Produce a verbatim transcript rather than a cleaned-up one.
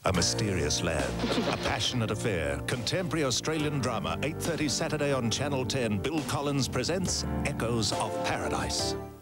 A mysterious land, a passionate affair, contemporary Australian drama, eight thirty Saturday on Channel ten. Bill Collins presents Echoes of Paradise.